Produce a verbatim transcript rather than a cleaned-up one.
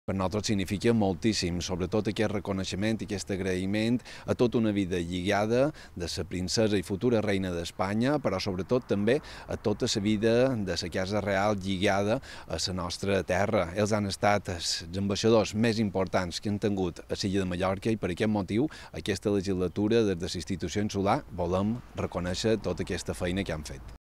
Per nosaltres significa moltíssim, sobretot aquest reconeixement i aquest agraïment a tota una vida lligada de la princesa i futura reina d'Espanya, però sobretot també a tota la vida de la Casa Real lligada a la nostra terra. Ells han estat els ambaixadors més importants que han tingut a l'illa de Mallorca i per aquest motiu, aquesta legislatura des de la institució insular volem reconèixer tota aquesta feina que han fet.